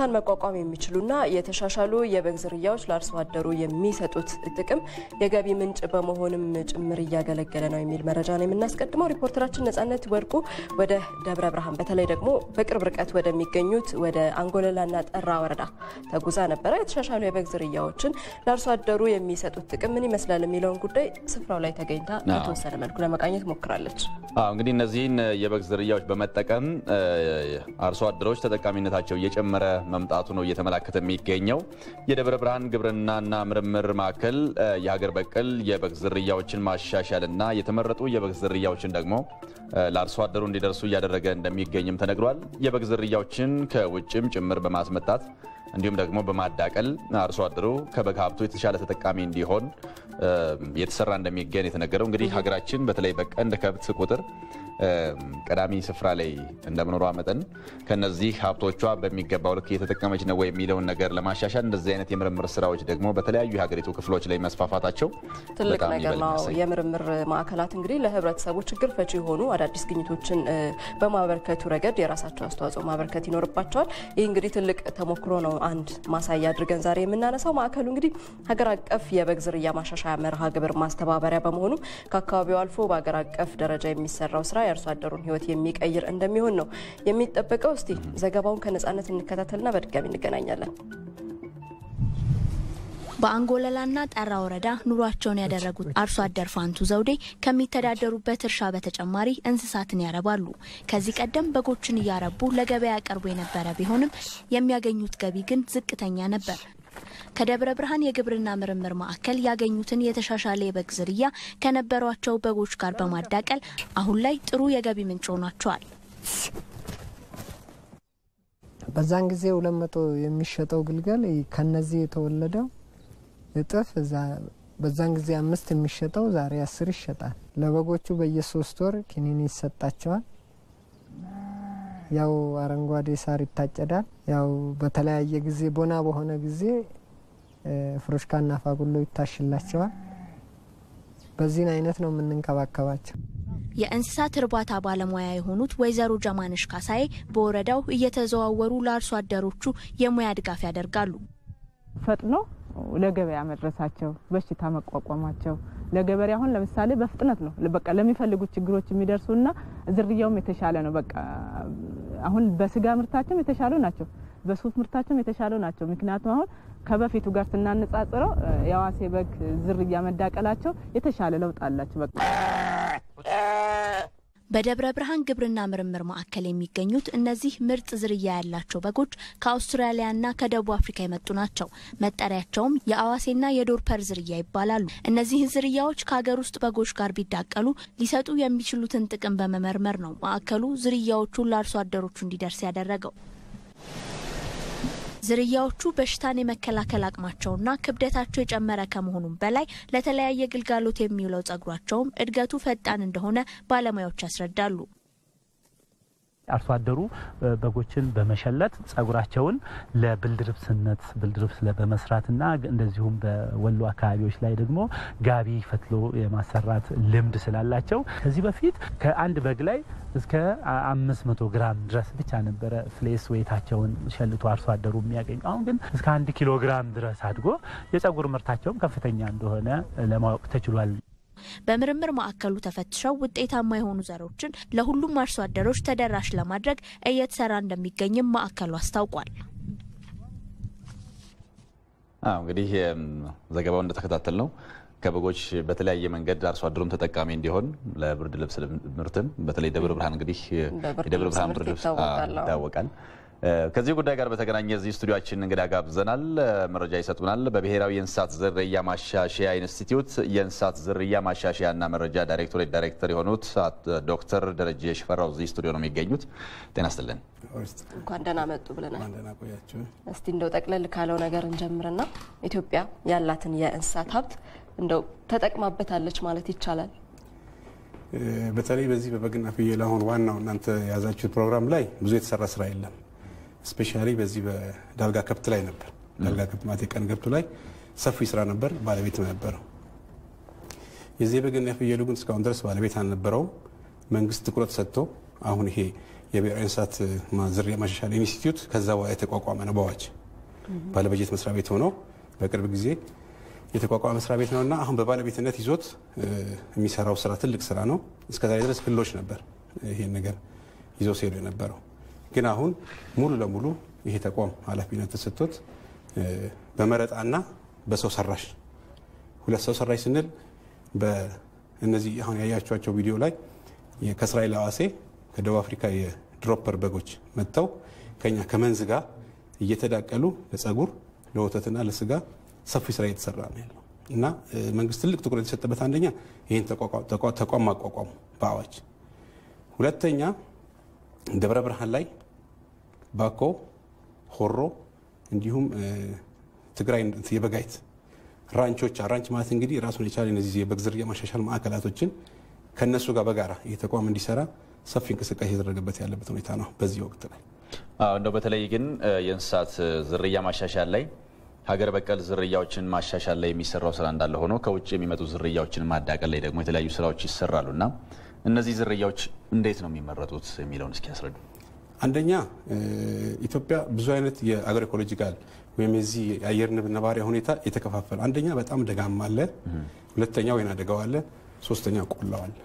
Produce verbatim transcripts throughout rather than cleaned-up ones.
በሽታን መቋቋም የሚችሉና የተሻሻሉ የበግ ዝርያዎች ለአርሶ አደሩ የሚሰጡት ጥቅም የገቢ ምንጭ በመሆንም ጭምር እያገለገለ ነው የሚል መረጃ ነው የምናስቀድመው። ሪፖርተራችን ነጻነት ወርቁ ወደ ደብረ ብርሃን በተለይ ደግሞ በቅርብ ርቀት ወደሚገኙት ወደ አንጎለላና ጠራ ወረዳ ተጉዛ ነበረ። የተሻሻሉ የበግ ዝርያዎችን ለአርሶ አደሩ የሚሰጡት ጥቅም ምን ይመስላል የሚለውን ጉዳይ ስፍራው ላይ ተገኝታ በተወሰነ መልኩ ለመቃኘት ሞክራለች። አዎ እንግዲህ እነዚህን የበግ ዝርያዎች በመጠቀም አርሶ አደሮች ተጠቃሚነታቸው እየጨመረ መምጣቱ ነው እየተመላከተ የሚገኘው። የደብረ ብርሃን ግብርናና ምርምር ማዕከል የሀገር በቀል የበግ ዝርያዎችን ማሻሻልና የተመረጡ የበግ ዝርያዎችን ደግሞ ለአርሶ አደሩ እንዲደርሱ እያደረገ እንደሚገኝም ተነግሯል። የበግ ዝርያዎችን ከውጭም ጭምር በማስመጣት እንዲሁም ደግሞ በማዳቀል አርሶ አደሩ ከበግ ሀብቱ የተሻለ ተጠቃሚ እንዲሆን የተሰራ እንደሚገኝ የተነገረው። እንግዲህ ሀገራችን በተለይ በቀንድ ከብት ቁጥር ቀዳሚ ስፍራ ላይ እንደምኖሯ መጠን ከነዚህ ሀብቶቿ በሚገባው ልክ እየተጠቀመች ነው የሚለውን ነገር ለማሻሻል እንደዚህ አይነት የምርምር ስራዎች ደግሞ በተለያዩ የሀገሪቱ ክፍሎች ላይ መስፋፋታቸው ትልቅ ነገር ነው። የምርምር ማዕከላት እንግዲህ ለህብረተሰቡ ችግር ፈቺ የሆኑ አዳዲስ ግኝቶችን በማበርከቱ ረገድ የራሳቸው አስተዋጽኦ ማበርከት ይኖርባቸዋል። ይህ እንግዲህ ትልቅ ተሞክሮ ነው። አንድ ማሳያ አድርገን ዛሬ የምናነሳው ማዕከሉ እንግዲህ ሀገር አቀፍ የበግ ዝርያ ማሻሻያ መርሃ ግብር ማስተባበሪያ በመሆኑ ከአካባቢው አልፎ በሀገር አቀፍ ደረጃ የሚሰራው ስራ የአርሶ አደሩን ህይወት የሚቀይር እንደሚሆን ነው የሚጠበቀው። እስቲ ዘገባውን ከነጻነት እንከታተልና በድጋሚ እንገናኛለን። በአንጎለላና ጠራ ወረዳ ኑሯቸውን ያደረጉት አርሶ አደር ፋንቱ ዘውዴ ከሚተዳደሩበት እርሻ በተጨማሪ እንስሳትን ያረባሉ። ከዚህ ቀደም በጎችን እያረቡ ለገበያ ያቀርቡ የነበረ ቢሆንም የሚያገኙት ገቢ ግን ዝቅተኛ ነበር። ከደብረ ብርሃን የግብርና ምርምር ማዕከል ያገኙትን የተሻሻለ የበግ ዝርያ ከነበሯቸው በጎች ጋር በማዳቀል አሁን ላይ ጥሩ የገቢ ምንጭ ሆኗቸዋል። በዛን ጊዜ ሁለት መቶ የሚሸጠው ግልገል ከነዚህ የተወለደው እጥፍ በዛን ጊዜ አምስት የሚሸጠው ዛሬ አስር ይሸጣል። ለበጎቹ በየሶስት ወር ኪኒኒ ይሰጣቸዋል። ያው አረንጓዴ ሳር ይታጨዳል። ያው በተለያየ ጊዜ ቦና በሆነ ጊዜ ፍሮሽካና ፋጉሎ ይታሽላቸዋል። በዚህ አይነት ነው የምንንከባከባቸው። የእንስሳት እርባታ ባለሙያ የሆኑት ወይዘሮ ጀማነሽ ካሳዬ በወረዳው እየተዘዋወሩ ለአርሶ አደሮቹ የሙያ ድጋፍ ያደርጋሉ። ፈጥኖ ለገበያ መድረሳቸው፣ በሽታ መቋቋማቸው ለገበሬ አሁን ለምሳሌ በፍጥነት ነው በቃ ለሚፈልጉት ችግሮች የሚደርሱና ዝርያውም የተሻለ ነው። በቃ አሁን በስጋ ምርታቸው የተሻሉ ናቸው፣ በሱፍ ምርታቸው የተሻሉ ናቸው። ምክንያቱም አሁን ከበፊቱ ጋር ስናነጻጽረው የዋሴ በግ ዝርያ መዳቀላቸው የተሻለ ለውጥ አላቸው። በቃ በደብረ ብርሃን ግብርና ምርምር ማዕከል የሚገኙት እነዚህ ምርጥ ዝርያ ያላቸው በጎች ከአውስትራሊያና ከደቡብ አፍሪካ የመጡ ናቸው። መጠሪያቸውም የአዋሴና የዶርፐር ዝርያ ይባላሉ። እነዚህ ዝርያዎች ከሀገር ውስጥ በጎች ጋር ቢዳቀሉ ሊሰጡ የሚችሉትን ጥቅም በመመርመር ነው ማዕከሉ ዝርያዎቹን ለአርሶ አደሮቹ እንዲደርስ ያደረገው። ዝርያዎቹ በሽታን የመከላከል አቅማቸውና ክብደታቸው የጨመረ ከመሆኑም በላይ ለተለያየ ግልጋሎት የሚውለው ጸጉራቸውም እድገቱ ፈጣን እንደሆነ ባለሙያዎች ያስረዳሉ። አርሶ አደሩ በጎችን በመሸለት ጸጉራቸውን ለብልድርብስነት ብልድርብስ በመስራትና እንደዚሁም በወሎ አካባቢዎች ላይ ደግሞ ጋቢ ፈትሎ የማሰራት ልምድ ስላላቸው ከዚህ በፊት ከአንድ በግ ላይ እስከ አምስት መቶ ግራም ድረስ ብቻ ነበረ ፍሌስ ዌታቸውን ሸልቶ አርሶ አደሩ የሚያገኙ። አሁን ግን እስከ አንድ ኪሎ ግራም ድረስ አድጎ የጸጉር ምርታቸውም ከፍተኛ እንደሆነ ለማወቅ ተችሏል። በምርምር ማዕከሉ ተፈትሸው ውጤታማ የሆኑ ዘሮችን ለሁሉም አርሶ አደሮች ተደራሽ ለማድረግ እየተሰራ እንደሚገኝም ማዕከሉ አስታውቋል። አዎ እንግዲህ ዘገባው እንደተከታተል ነው ከበጎች በተለያየ መንገድ አርሶ አደሩም ተጠቃሚ እንዲሆን ለብርድ ልብስ ምርትም በተለይ ደብረ ብርሃን እንግዲህ የደብረ ብርሃን ብርድ ልብስ ይታወቃል። ከዚህ ጉዳይ ጋር በተገናኘ እዚህ ስቱዲዮአችን እንግዳ ጋብዘናል። መረጃ ይሰጡናል። በብሔራዊ የእንስሳት ዝርያ ማሻሻያ ኢንስቲትዩት የእንስሳት ዝርያ ማሻሻያና መረጃ ዳይሬክቶሬት ዳይሬክተር የሆኑት ዶክተር ደረጀ ሽፈራው እዚህ ስቱዲዮ ነው የሚገኙት። ጤና ይስጥልን። እንኳን ደህና መጡ ብለናል። እስቲ እንደው ጠቅለል ካለው ነገር እንጀምርና ኢትዮጵያ ያላትን የእንስሳት ሀብት እንደው ተጠቅማበታለች ማለት ይቻላል? በተለይ በዚህ በበግና ፍየል አሁን ዋናው እናንተ ያዛችሁት ፕሮግራም ላይ ብዙ የተሰራ ስራ የለም። ስፔሻሊ በዚህ በዳልጋ ከብት ላይ ነበር። ዳልጋ ከብት ማለት የቀን ከብቱ ላይ ሰፊ ስራ ነበር፣ ባለቤት ነበር። የዚህ በግና ፍየሉ ግን እስካሁን ድረስ ባለቤት አልነበረው። መንግስት ትኩረት ሰጥቶ አሁን ይሄ የብሔራዊ እንስሳት ዝርያ ማሻሻል ኢንስቲትዩት ከዛ በኋላ የተቋቋመ ነው በአዋጅ ባለበጀት መስሪያ ቤት ሆኖ በቅርብ ጊዜ የተቋቋመ መስሪያ ቤት ነውና አሁን በባለቤትነት ይዞት የሚሰራው ስራ ትልቅ ስራ ነው። እስከዛሬ ድረስ ክልሎች ነበር ይሄን ነገር ይዞ ሲሄዱ የነበረው። ግን አሁን ሙሉ ለሙሉ ይሄ ተቋም ኃላፊነት ተሰጥቶት በመረጣና በሰው ሰራሽ ሁለት ሰው ሰራሽ ስንል በእነዚህ አሁን ያያችኋቸው ቪዲዮ ላይ ከእስራኤል አዋሴ ከደቡብ አፍሪካ የድሮፐር በጎች መጥተው ከኛ ከመንዝ ጋር እየተዳቀሉ ለጸጉር ለወተትና ለስጋ ሰፊ ስራ እየተሰራ ነው ያለው እና መንግስት ትልቅ ትኩረት የሰጠበት አንደኛ ይህን ተቋም ማቋቋሙ በአዋጅ፣ ሁለተኛ ደብረ ብርሃን ላይ ባኮ፣ ሆሮ እንዲሁም ትግራይ የበጋይት ራንቾች ራንች ማለት እንግዲህ ራሱን የቻለ እነዚህ የበግ ዝርያ ማሻሻል ማዕከላቶችን ከነሱ ጋር በጋራ ይህ ተቋም እንዲሰራ ሰፊ እንቅስቃሴ የተደረገበት ያለበት ሁኔታ ነው በዚህ ወቅት ላይ። አዎ እንደው በተለይ ግን የእንስሳት ዝርያ ማሻሻል ላይ ሀገር በቀል ዝርያዎችን ማሻሻል ላይ የሚሰራው ስራ እንዳለ ሆኖ ከውጭ የሚመጡ ዝርያዎችን ማዳቀል ላይ ደግሞ የተለያዩ ስራዎች ይሰራሉና እነዚህ ዝርያዎች እንዴት ነው የሚመረጡት የሚለውን እስኪ ያስረዱ። አንደኛ ኢትዮጵያ ብዙ አይነት የአግሮ ኢኮሎጂካል ወይም የዚህ የአየር ነባሪያ ሁኔታ የተከፋፈለ፣ አንደኛ በጣም ደጋማ አለ፣ ሁለተኛ ወይና ደጋው አለ፣ ሶስተኛ ቆላው አለ።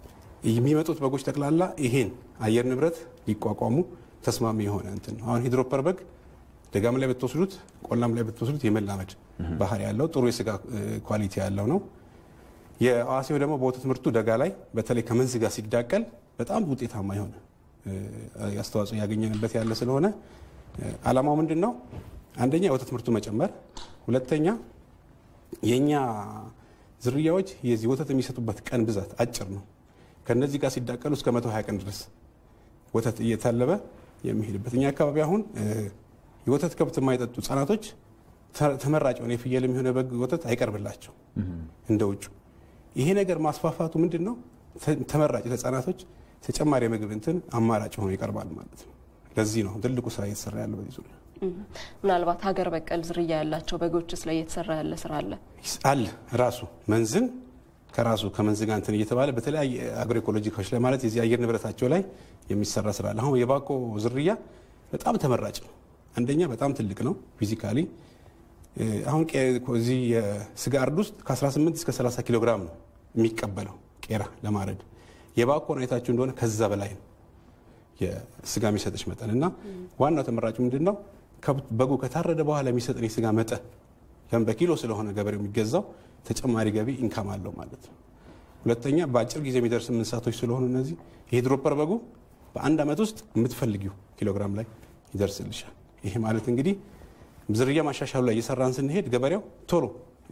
የሚመጡት በጎች ጠቅላላ ይሄን አየር ንብረት ሊቋቋሙ ተስማሚ የሆነ እንትን ነው። አሁን ሂድሮፐር በግ ደጋም ላይ ብትወስዱት ቆላም ላይ ብትወስዱት የመላመድ ባህሪ ያለው ጥሩ የስጋ ኳሊቲ ያለው ነው። የአዋሴው ደግሞ በወተት ምርቱ ደጋ ላይ በተለይ ከመንዝ ጋር ሲዳቀል በጣም ውጤታማ የሆነ አስተዋጽኦ ያገኘንበት ያለ ስለሆነ አላማው ምንድነው? አንደኛ የወተት ምርቱ መጨመር፣ ሁለተኛ የኛ ዝርያዎች የዚህ ወተት የሚሰጡበት ቀን ብዛት አጭር ነው። ከነዚህ ጋር ሲዳቀሉ እስከ መቶ ሀያ ቀን ድረስ ወተት እየታለበ የሚሄድበት። እኛ አካባቢ አሁን የወተት ከብት የማይጠጡ ህጻናቶች ተመራጭ ሆነ የፍየል የሚሆነ በግ ወተት አይቀርብላቸው እንደ ውጭ። ይሄ ነገር ማስፋፋቱ ምንድነው? ተመራጭ ህጻናቶች ተጨማሪ ምግብ እንትን አማራጭ ሆኖ ይቀርባል ማለት ነው። ለዚህ ነው ትልቁ ስራ እየተሰራ ያለው በዚህ ዙሪያ። ምናልባት ሀገር በቀል ዝርያ ያላቸው በጎችስ ላይ እየተሰራ ያለ ስራ አለ አለ ራሱ መንዝን ከራሱ ከመንዝ ጋር እንትን እየተባለ በተለያየ አግሮ ኢኮሎጂካዎች ላይ ማለት የዚህ አየር ንብረታቸው ላይ የሚሰራ ስራ አለ። አሁን የባኮ ዝርያ በጣም ተመራጭ ነው። አንደኛ በጣም ትልቅ ነው ፊዚካሊ። አሁን እዚህ የስጋ እርድ ውስጥ ከ18 እስከ ሰላሳ ኪሎ ግራም ነው የሚቀበለው ቄራ ለማረድ። የባኮን አይታችሁ እንደሆነ ከዛ በላይ ነው የስጋ የሚሰጥሽ መጠን እና ዋናው ተመራጭ ምንድነው? በጉ ከታረደ በኋላ የሚሰጥን የስጋ መጠን ለምን በኪሎ ስለሆነ ገበሬው የሚገዛው ተጨማሪ ገቢ ኢንካም አለው ማለት ነው። ሁለተኛ በአጭር ጊዜ የሚደርስ እንስሳቶች ስለሆኑ እነዚህ የሂድሮፐር በጉ በአንድ አመት ውስጥ የምትፈልጊው ኪሎግራም ላይ ይደርስልሻል። ይሄ ማለት እንግዲህ ዝርያ ማሻሻሉ ላይ እየሰራን ስንሄድ ገበሬው ቶሎ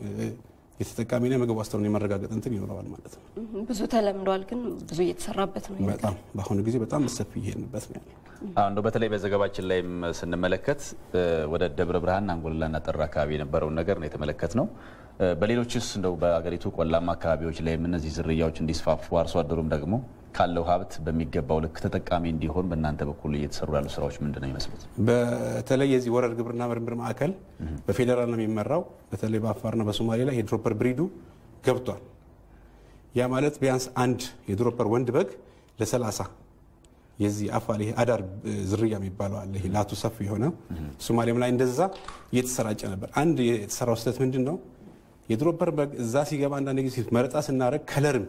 የተጠቃሚና ምግብ ዋስትናውን የማረጋገጥ እንትን ይኖረዋል ማለት ነው። ብዙ ተለምዷል፣ ግን ብዙ እየተሰራበት ነው። በጣም በአሁኑ ጊዜ በጣም ሰፊ ይሄንበት ነው ያለው። አሁን በተለይ በዘገባችን ላይም ስንመለከት ወደ ደብረ ብርሃን አንጎላና ጠራ አካባቢ የነበረውን ነገር ነው የተመለከትነው። በሌሎችስ እንደው በአገሪቱ ቆላማ አካባቢዎች ላይ እነዚህ ዝርያዎች እንዲስፋፉ አርሶ አደሩም ደግሞ ካለው ሀብት በሚገባው ልክ ተጠቃሚ እንዲሆን በእናንተ በኩል እየተሰሩ ያሉ ስራዎች ምንድነው ይመስሉት? በተለይ የዚህ ወረር ግብርና ምርምር ማዕከል በፌዴራል ነው የሚመራው። በተለይ በአፋርና በሶማሌ ላይ የድሮፐር ብሪዱ ገብቷል። ያ ማለት ቢያንስ አንድ የድሮፐር ወንድ በግ ለሰላሳ የዚህ አፋር ይሄ አዳር ዝርያ የሚባለው አለ። ይሄ ላቱ ሰፊ የሆነ ሶማሌም ላይ እንደዛ እየተሰራጨ ነበር። አንድ የተሰራው ስህተት ምንድነው? የድሮፐር በግ እዛ ሲገባ አንዳንድ ጊዜ መረጣ ስናረግ ከለርም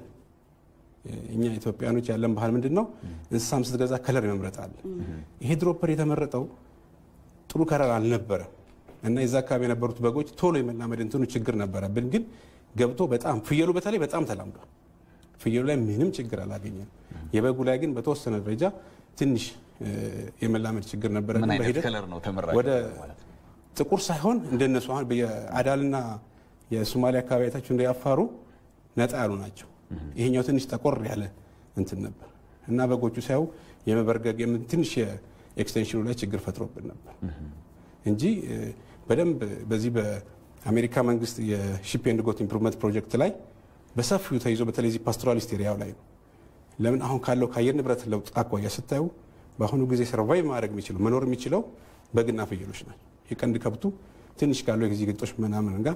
እኛ ኢትዮጵያኖች ያለን ባህል ምንድነው? እንስሳም ስትገዛ ከለር መምረጥ አለ። ይሄ ድሮፐር የተመረጠው ጥሩ ከለር አልነበረ እና የዛ አካባቢ የነበሩት በጎች ቶሎ የመላመድ እንትኑ ችግር ነበረብን። ግን ገብቶ በጣም ፍየሉ በተለይ በጣም ተላምዷል። ፍየሉ ላይ ምንም ችግር አላገኘም። የበጉ ላይ ግን በተወሰነ ደረጃ ትንሽ የመላመድ ችግር ነበረ። ምን አይነት ከለር ነው ተመራጭ? ወደ ጥቁር ሳይሆን እንደነሱ አሁን በአዳልና የሶማሊያ አካባቢ አይታችሁ እንደ ያፋሩ ነጣ ያሉ ናቸው። ይሄኛው ትንሽ ጠቆር ያለ እንትን ነበር እና በጎቹ ሳይው የመበርገግ ትንሽ የኤክስቴንሽኑ ላይ ችግር ፈጥሮብን ነበር እንጂ በደንብ በዚህ በአሜሪካ መንግስት የሺፕ ኤንድ ጎት ኢምፕሩቭመንት ፕሮጀክት ላይ በሰፊው ተይዞ በተለይ እዚህ ፓስቶራሊስት ኤሪያው ላይ ነው። ለምን አሁን ካለው ከአየር ንብረት ለውጥ አኳያ ስታዩ በአሁኑ ጊዜ ሰርቫይቭ ማድረግ የሚችለው መኖር የሚችለው በግና ፍየሎች ናቸው። የቀንድ ከብቱ ትንሽ ካለው የጊዜ ግጦሽ ምናምን ጋር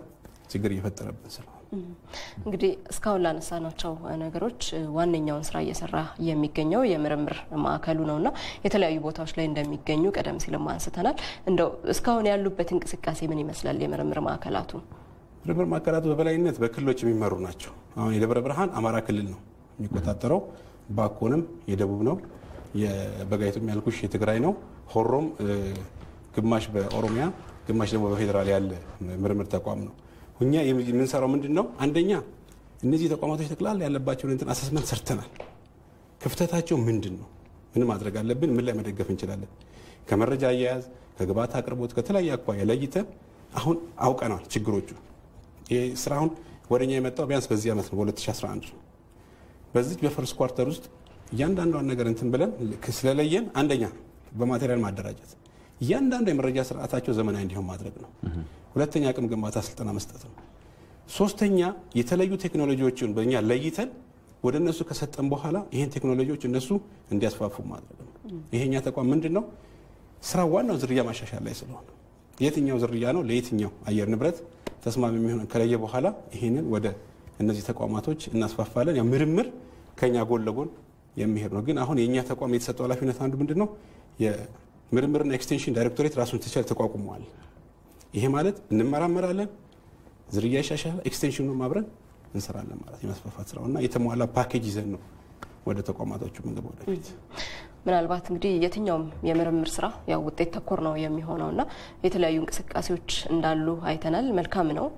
ችግር እየፈጠረብን ስለሆነ እንግዲህ እስካሁን ላነሳናቸው ነገሮች ዋነኛውን ስራ እየሰራ የሚገኘው የምርምር ማዕከሉ ነውና የተለያዩ ቦታዎች ላይ እንደሚገኙ ቀደም ሲል አንስተናል። እንደው እስካሁን ያሉበት እንቅስቃሴ ምን ይመስላል? የምርምር ማዕከላቱ ምርምር ማዕከላቱ በበላይነት በክልሎች የሚመሩ ናቸው። አሁን የደብረ ብርሃን አማራ ክልል ነው የሚቆጣጠረው፣ ባኮንም የደቡብ ነው፣ የበጋይቱም ያልኩሽ የትግራይ ነው፣ ሆሮም ግማሽ በኦሮሚያ ግማሽ ደግሞ በፌዴራል ያለ ምርምር ተቋም ነው። እኛ የምንሰራው ምንድነው? አንደኛ እነዚህ ተቋማቶች ተክላል ያለባቸውን እንትን አሰስመንት ሰርተናል። ክፍተታቸው ምንድነው? ምን ማድረግ አለብን? ምን ላይ መደገፍ እንችላለን? ከመረጃ አያያዝ፣ ከግብዓት አቅርቦት፣ ከተለያየ አኳያ ለይተን አሁን አውቀናል ችግሮቹ። ይሄ ስራውን ወደኛ የመጣው ቢያንስ በዚህ ዓመት ነው በ2011 ነው። በዚህ በፈርስት ኳርተር ውስጥ እያንዳንዷን ነገር እንትን ብለን ስለለየን አንደኛ በማቴሪያል ማደራጀት፣ እያንዳንዱ የመረጃ ስርዓታቸው ዘመናዊ እንዲሆን ማድረግ ነው። ሁለተኛ አቅም ግንባታ ስልጠና መስጠት ነው። ሶስተኛ የተለዩ ቴክኖሎጂዎችን በእኛ ለይተን ወደ እነሱ ከሰጠን በኋላ ይሄን ቴክኖሎጂዎች እነሱ እንዲያስፋፉ ማድረግ ነው። ይሄኛ ተቋም ምንድነው ስራ ዋናው ዝርያ ማሻሻል ላይ ስለሆነ የትኛው ዝርያ ነው ለየትኛው አየር ንብረት ተስማሚ የሚሆን ከለየ በኋላ ይሄንን ወደ እነዚህ ተቋማቶች እናስፋፋለን። ያ ምርምር ከኛ ጎን ለጎን የሚሄድ ነው። ግን አሁን የኛ ተቋም የተሰጠው ኃላፊነት አንዱ ምንድነው የምርምርና ኤክስቴንሽን ዳይሬክቶሬት ራሱን ተቻለ ተቋቁሟል። ይሄ ማለት እንመራመራለን፣ ዝርያ ይሻሻላል፣ ኤክስቴንሽኑን ማብረን እንሰራለን ማለት የማስፋፋት ስራውና የተሟላ ፓኬጅ ይዘን ነው ወደ ተቋማቶቹ መንገብ ወደፊት። ምናልባት እንግዲህ የትኛውም የምርምር ስራ ያው ውጤት ተኮር ነው የሚሆነውና የተለያዩ እንቅስቃሴዎች እንዳሉ አይተናል። መልካም ነው።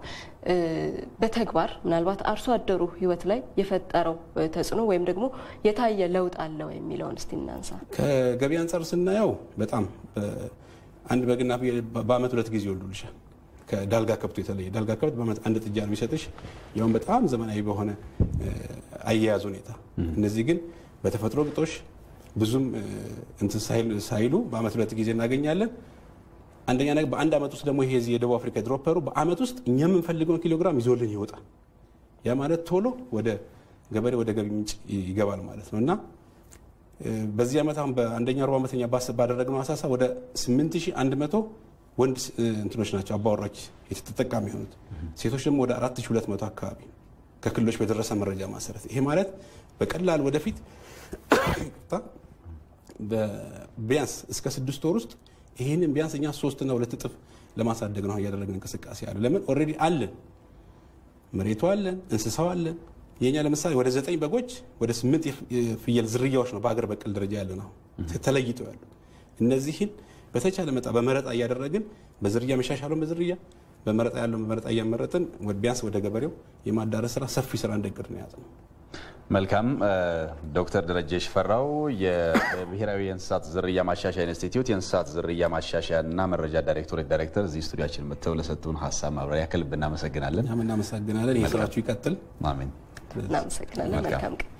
በተግባር ምናልባት አርሶ አደሩ ህይወት ላይ የፈጠረው ተጽዕኖ ወይም ደግሞ የታየ ለውጥ አለው የሚለውን እስቲ እናንሳ። ከገቢ አንፃር ስናየው በጣም አንድ በግና በአመት ሁለት ጊዜ ይወልዱልሻል። ከዳልጋ ከብቱ የተለየ ዳልጋ ከብት በአመት አንድ ጥጃ ነው የሚሰጥሽ፣ ያው በጣም ዘመናዊ በሆነ አያያዝ ሁኔታ። እነዚህ ግን በተፈጥሮ ግጦሽ ብዙም እንትን ሳይሉ በአመት ሁለት ጊዜ እናገኛለን። አንደኛ ነገር በአንድ አመት ውስጥ ደግሞ ይሄ የደቡብ አፍሪካ ድሮፐሩ በአመት ውስጥ እኛ የምንፈልገውን ኪሎግራም ይዞልን ይወጣል። ያ ማለት ቶሎ ወደ ገበሬ ወደ ገቢ ምንጭ ይገባል ማለት ነውና በዚህ አመት አሁን በአንደኛ ሩብ ዓመተኛ ባደረግነው አሳሳ ወደ ስምንት ሺህ አንድ መቶ ወንድ እንትኖች ናቸው አባወራች የተጠቃሚ የሆኑት። ሴቶች ደግሞ ወደ አራት ሺህ ሁለት መቶ አካባቢ ከክልሎች በደረሰ መረጃ መሰረት። ይሄ ማለት በቀላል ወደፊት ቢያንስ እስከ ስድስት ወር ውስጥ ይሄንን ቢያንስ እኛ ሶስት እና ሁለት እጥፍ ለማሳደግ ነው ያደረግን እንቅስቃሴ አለ። ለምን ኦልሬዲ አለን፣ መሬቱ አለን፣ እንስሳው አለን። የኛ ለምሳሌ ወደ ዘጠኝ በጎች ወደ ስምንት የፍየል ዝርያዎች ነው በአገር በቀል ደረጃ ያለው ነው ተለይተው ያሉ። እነዚህን በተቻለ መጣ በመረጣ እያደረግን በዝርያ መሻሻሉን በዝርያ በመረጣ ያለው በመረጣ እያመረጥን ቢያንስ ወደ ገበሬው የማዳረስ ስራ ሰፊ ስራ እንደቅድ ነው ያዘነው። መልካም። ዶክተር ደረጀ ሽፈራው የብሔራዊ የእንስሳት ዝርያ ማሻሻያ ኢንስቲትዩት የእንስሳት ዝርያ ማሻሻያና መረጃ ዳይሬክቶሬት ዳይሬክተር እዚህ ስቱዲዮአችን መጥተው ለሰጡን ሀሳብ ማብራሪያ ከልብ እናመሰግናለን። እኛም እናመሰግናለን። ይሄ ስራችሁ ይቀጥል። አሜን። እናመሰግናለን። መልካም ቀን።